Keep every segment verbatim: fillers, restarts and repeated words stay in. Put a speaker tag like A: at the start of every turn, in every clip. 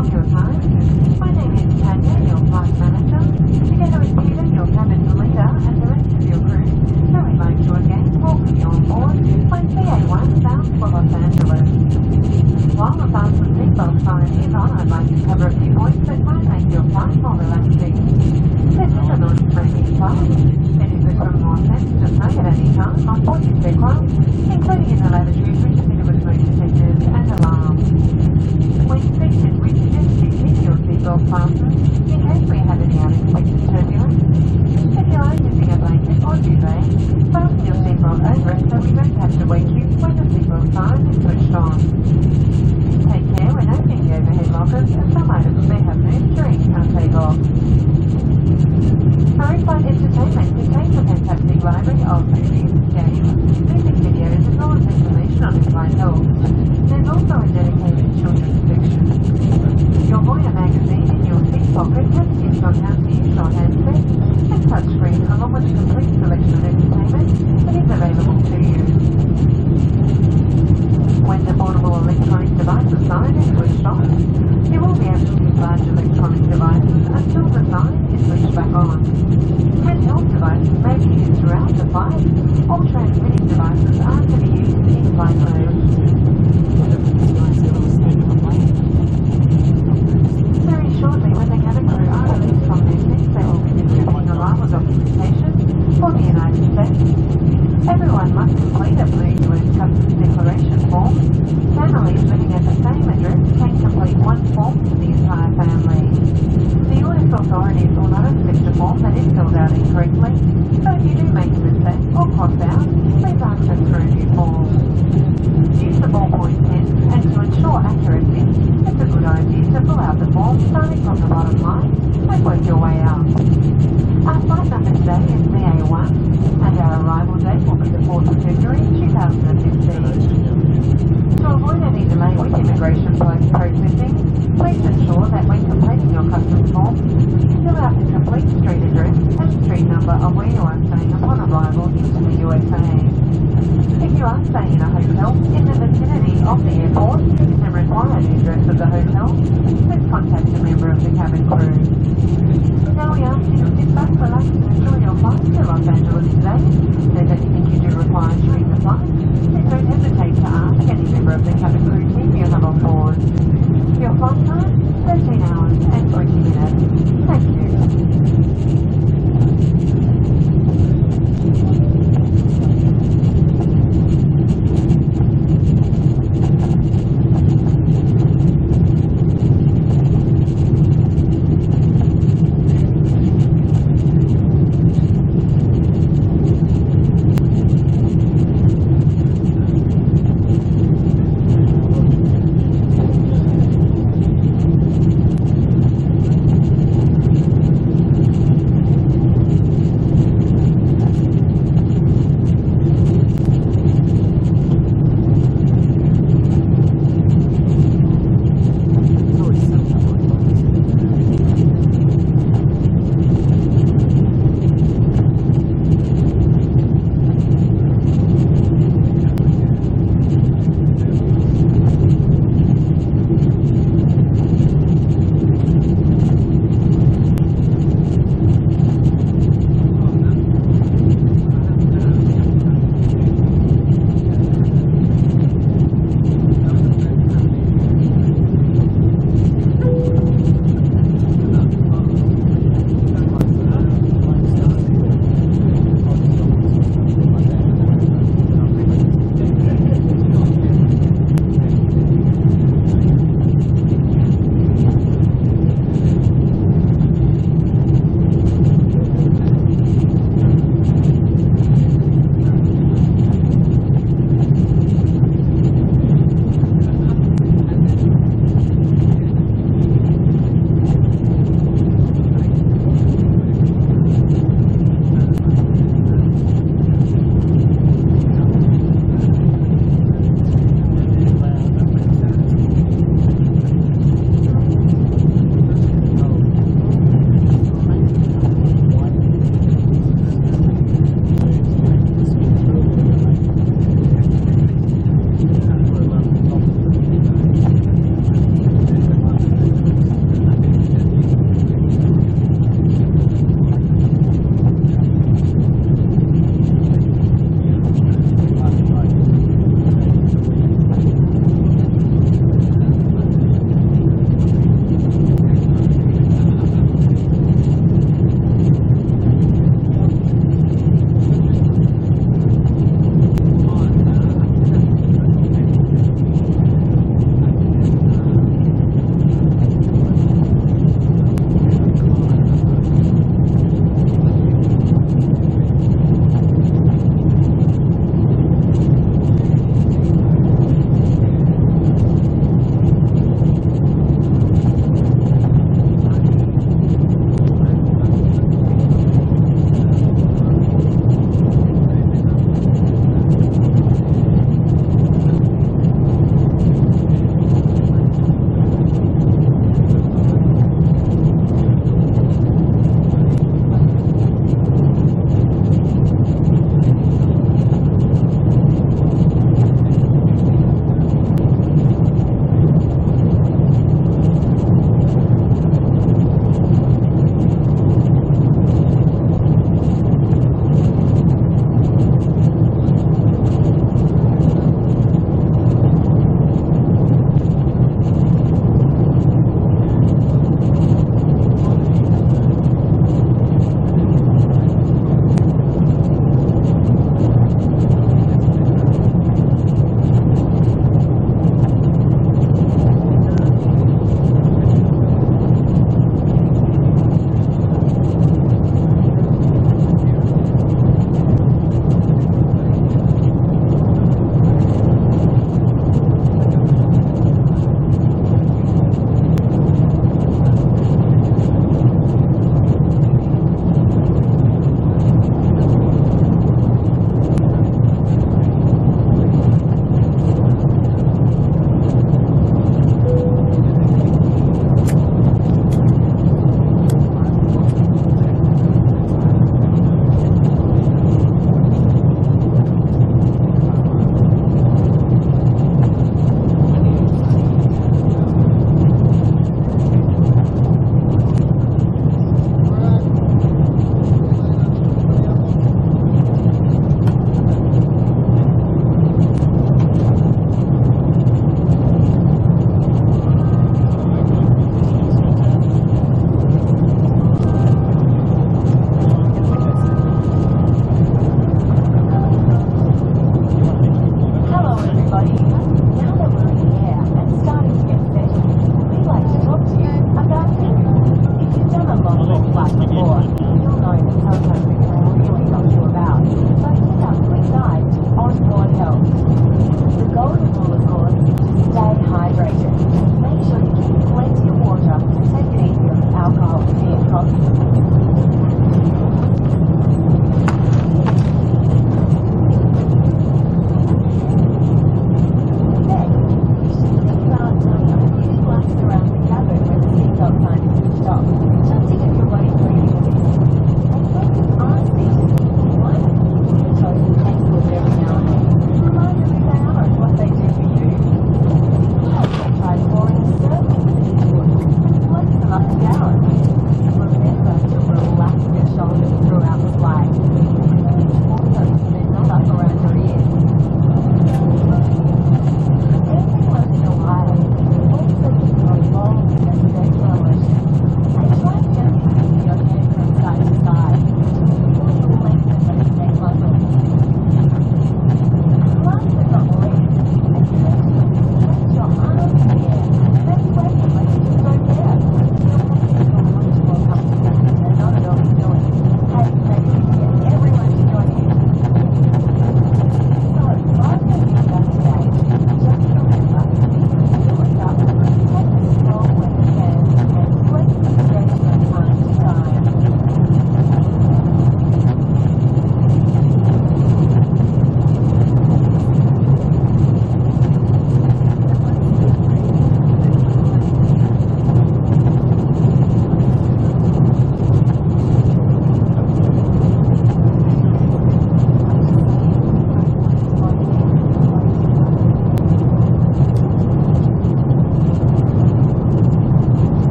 A: of your time. My name is Tanya, your flight manager. Together with Peter, your cabin leader, and the rest of your crew, so we'd like to again welcome you on board on V A one bound for Los Angeles. While the fasten seatbelt sign is on, I'd like to cover a few points that might make your flight more relaxing. This is a noise-free flight. It is a criminal offence to smoke at any time on board this aircraft, including in the lavatories which are fitted with smoke detectors and alarms. When seated, we suggest you keep your seatbelt fastened in case we have any unexpected turbulence. If you are using a blanket or duvet, fasten your seatbelt over it so we don't have to wake you when the seatbelt sign is switched on. Take care when opening the overhead lockers as some items may have moved during our takeoff. Our in-flight entertainment contains a fantastic library of movies, games, music videos, as well as information on in-flight health. There's also a dedicated children's section. Your Voya magazine in your seat pocket has tips on how to use your handset and touchscreen along with a complete selection of entertainment that is available to you. When the portable electronic devices sign is switched off, you will be able to use large electronic devices until the sign is switched back on. Handheld devices may be used throughout the flight. All transmitting devices are to be used in flight mode. Very shortly, when the cabin crew are released from their seats, they will be distributing arrival documentation for the United States. Everyone must complete a blue U S Customs Declaration form. Families living at the same address can complete one form for the entire family. The U S authorities will not accept a form that is filled out incorrectly, so if you do make a mistake or cross out, please ask us for a new form. Use the ballpoint pen, and to ensure accuracy, it's a good idea to fill out the form starting from the bottom line and work your way up. Our flight number today is V A one, and our arrival date will be the fourth of February two thousand fifteen. To avoid any delay with immigration processing, please ensure that when completing your customs form, fill out the complete street address and street number of where you are staying upon arrival into the U S A. If you are staying in a hotel in the vicinity of the airport and require the address of the hotel, please contact a member of the cabin crew. Now we ask you to sit back, relax and enjoy your flight to Los Angeles today. If there's anything you do require during the flight, please don't hesitate to ask any member of the cabin crew team you have on board. Your flight time, thirteen hours and twenty minutes. Thank you.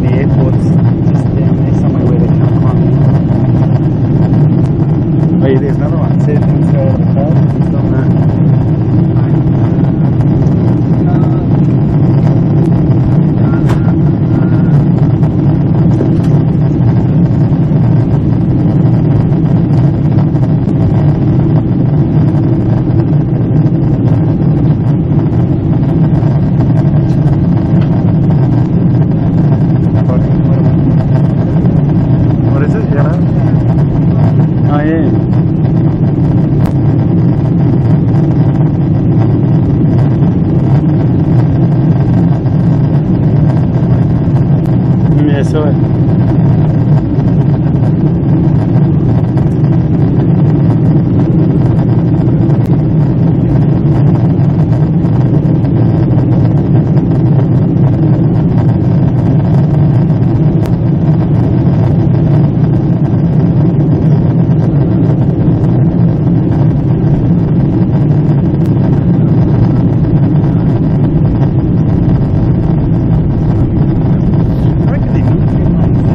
B: the airport's just down there somewhere where they come from. Oh yeah, there's another one. See if we can throw out of the car. Just on that. What is it? Yellow? Oh yeah. Yeah, I saw it. I reckon they need to get like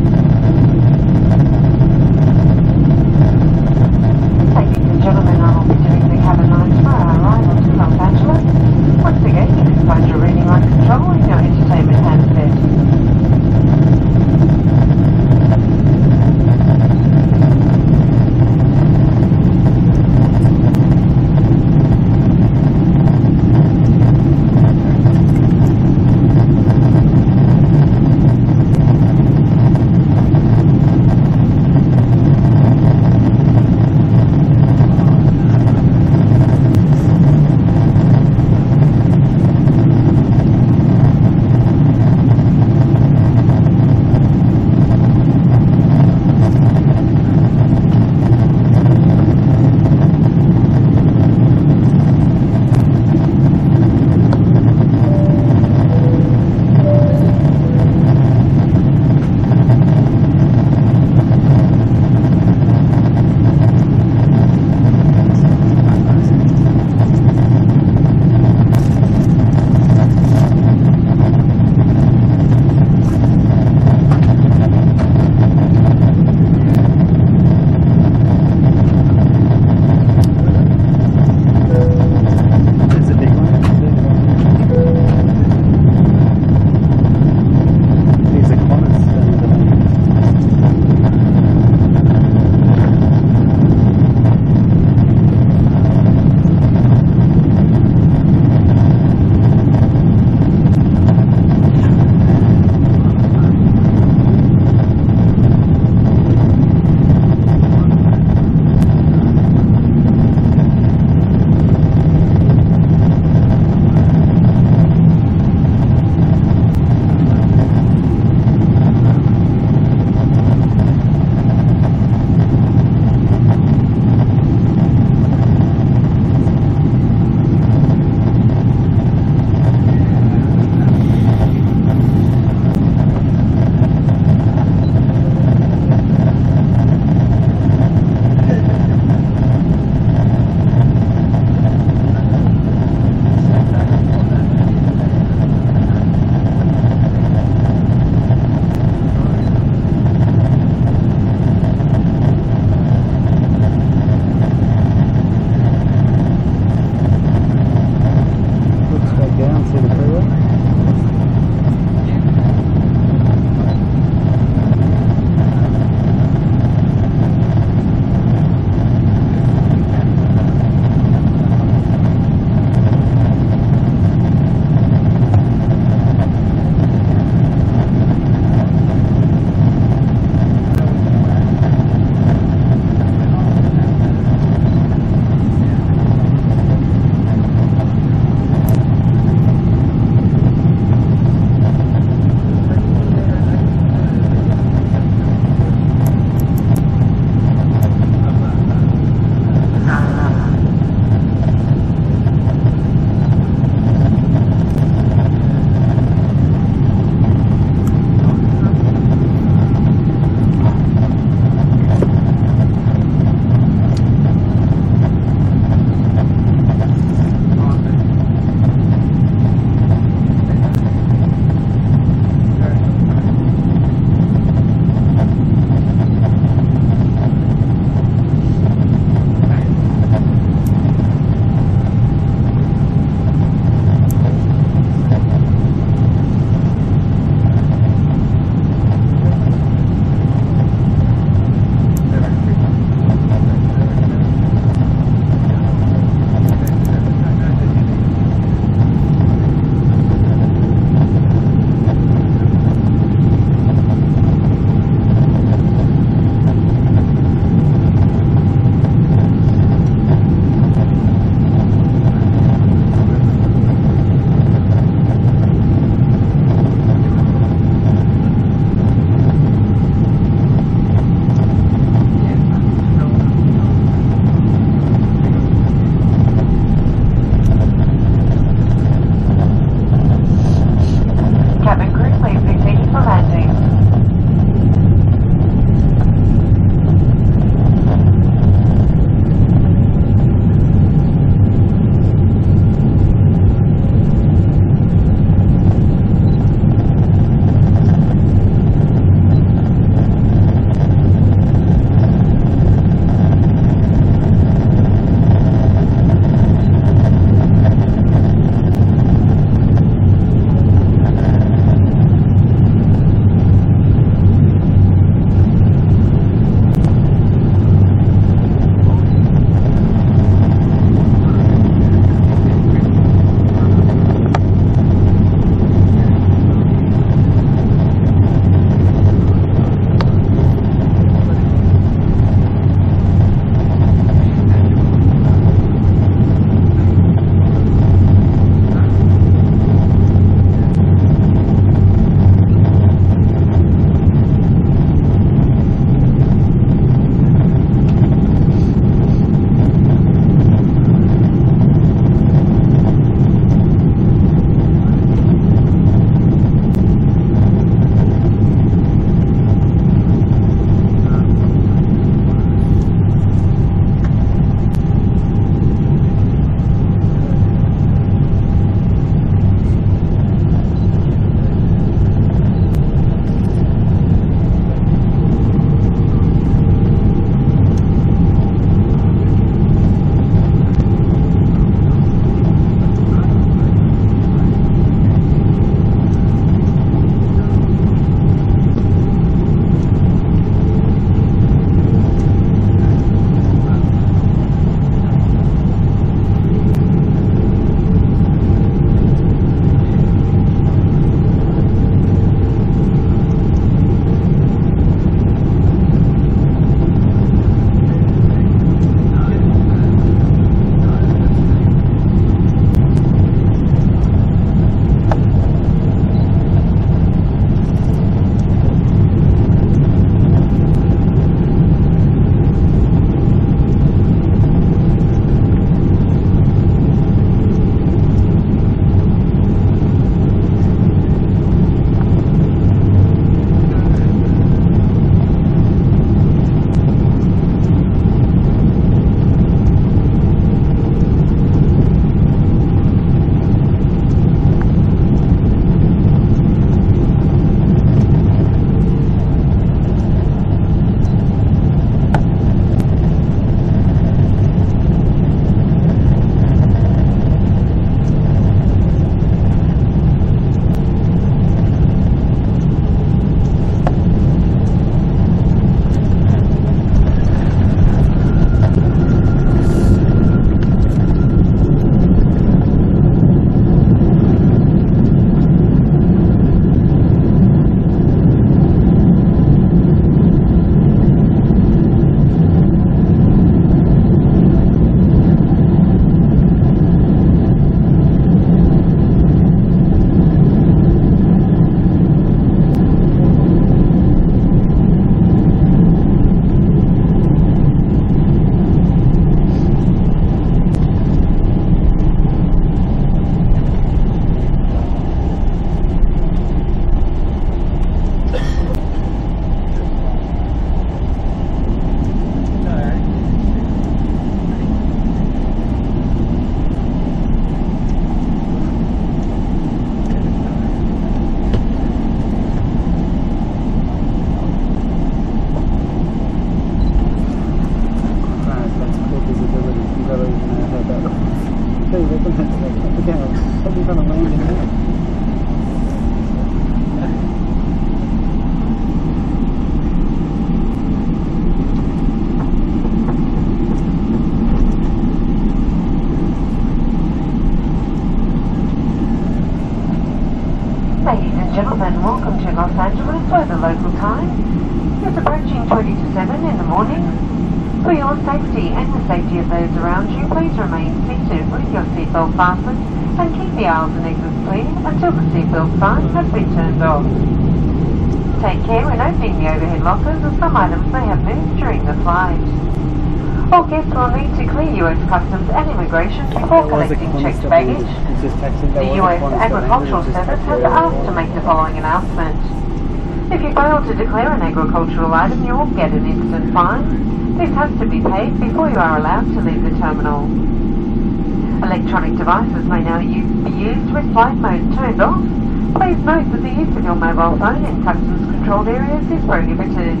A: It's approaching twenty to seven in the morning. For your safety and the safety of those around you, please remain seated with your seatbelt fastened and keep the aisles and exits clear until the seatbelt sign has been turned off. Take care when opening the overhead lockers, as some items may have moved during the flight. All guests will need to clear U S Customs and Immigration before collecting checked baggage. The U S Agricultural Service has asked to make the following announcement. If you fail to declare an agricultural item, you will get an instant fine. This has to be paid before you are allowed to leave the terminal. Electronic devices may now use, be used with flight mode turned off. Please note that the use of your mobile phone in customs controlled areas is prohibited.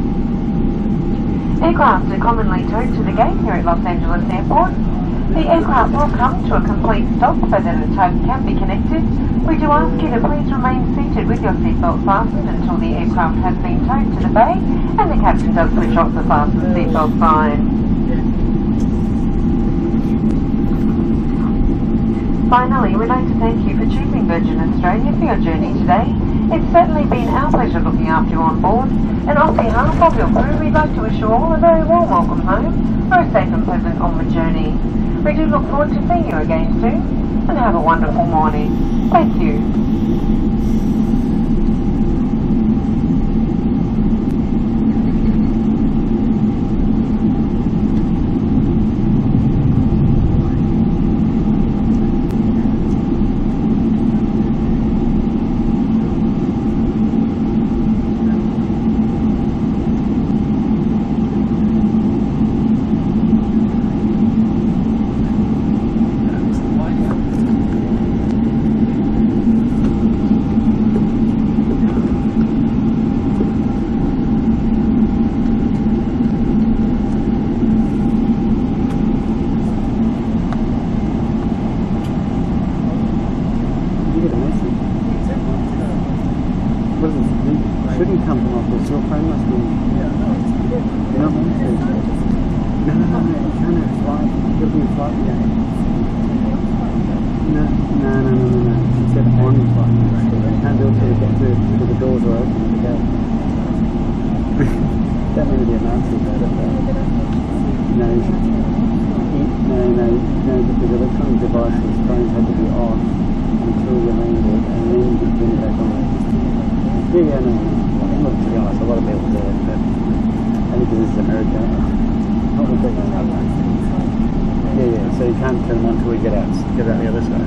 A: Aircraft are commonly towed to the gate here at Los Angeles Airport. The aircraft will come to a complete stop so that a tug can be connected. We do ask you to please remain seated with your seatbelt fastened until the aircraft has been towed to the bay and the captain does switch off the fasten seatbelt sign. Finally, we'd like to thank you for choosing Virgin Australia for your journey today. It's certainly been our pleasure looking after you on board, and on behalf of your crew, we'd like to wish you all a very warm welcome home for a safe and pleasant onward journey. We do look forward to seeing you again soon, and have a wonderful morning. Thank you.
B: Shouldn't come from office. Your phone must be. Yeah, no, it's good. You don't want to. No, no, no, no. You can't have flight. You'll be a flight again. No, no, no, no, no, no. She said on flight. You can't do it till you get to till the doors are open to go. That may be a Nazi about it, but no, no, no, no, because electronic devices, phones have to be off until you landed, and then you can turn it back on. Yeah, yeah, no, no. Look, to be honest, a lot of people do it, but only because this is America. Not with big one. Yeah, yeah, so you can't turn them on until we get out, get out the other side.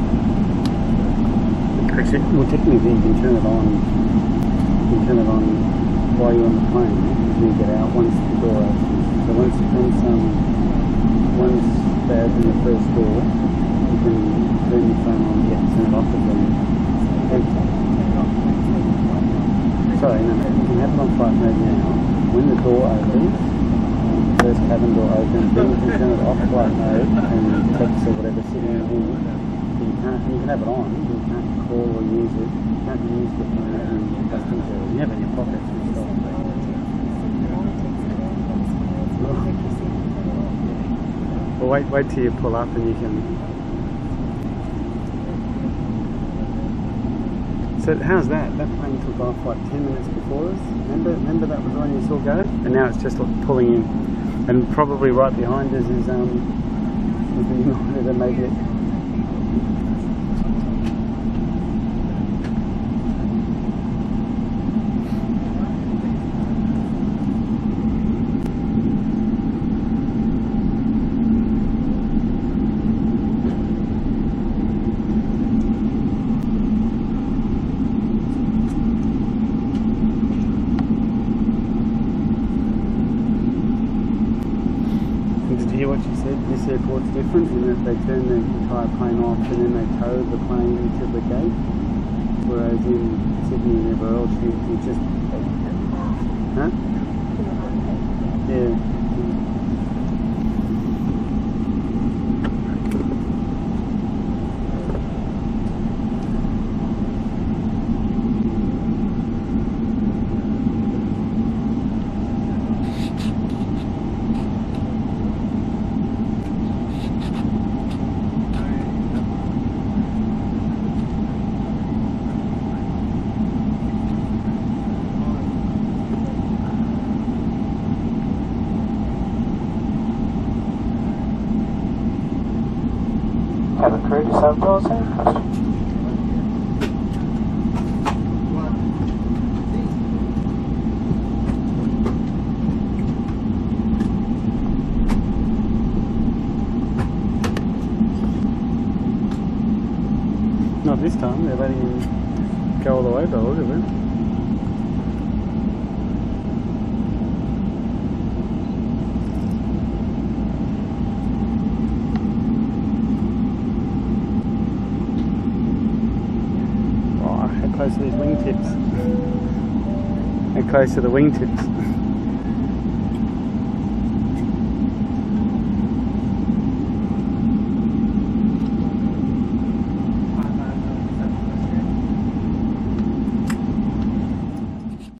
B: Actually, well, technically you can turn it on, you can turn it on while you're on the plane, until you get out once the door opens. So once, once, um, once they open the first door, you can turn your phone on, get turn it off again. Sorry, no, no, you can have it on flight mode now. When the door opens, um, the first cabin door opens, then you can turn it off flight mode and text or whatever sitting in the room. You can't, you can have it on, you can't call or use it. You can't use the phone in your customs area. You have it in your pocket switched off. Well, wait, wait till you pull up and you can. So how's that? That plane took off like ten minutes before us. Remember, remember that was the one you saw go? And now it's just like pulling in. And probably right behind us is um, the United that made it. Did you hear what she said? This airport's different in that they turn the entire plane off and then they tow the plane to the gate. Whereas in Sydney and everywhere else, you, you just... Huh? Yeah.
C: crew, just have doors in.
B: Not this time, they're letting him go all the way by the look of it. Oh, how close are these wingtips? How close are the wingtips?